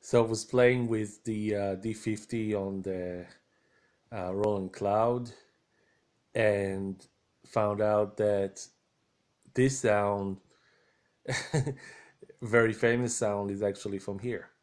So I was playing with the D50 on the Roland Cloud and found out that this sound, very famous sound, is actually from here.